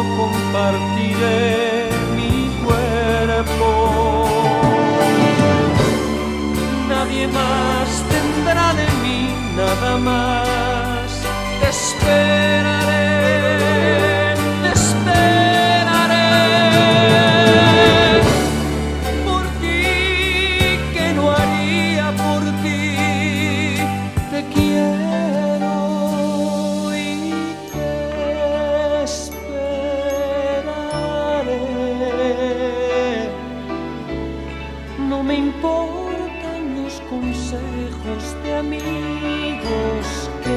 compartiré mi cuerpo. Nadie más tendrá de mí, nada más. Te esperaré, te esperaré. Por ti, que no haría por ti. Te quiero y te esperaré. No me importan los consejos de amigos que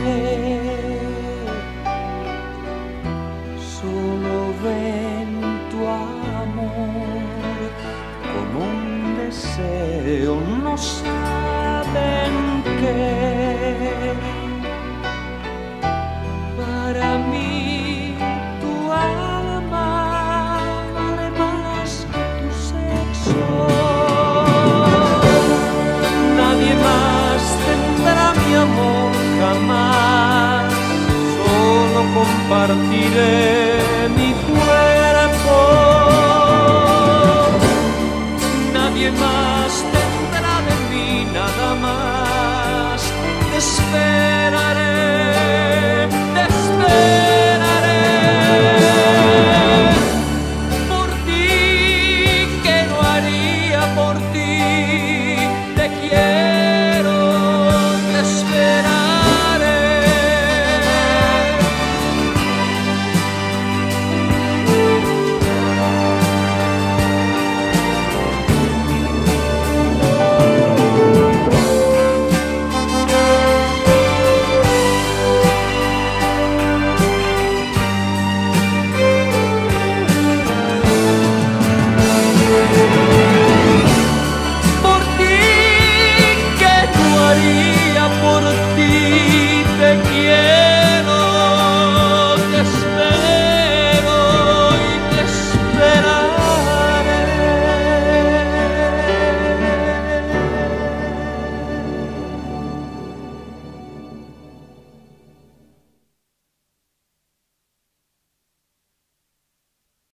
solo ven tu amor como un deseo, no saben que para mí tu alma vale más que tu sexo. Nadie más tendrá mi amor jamás, solo compartiré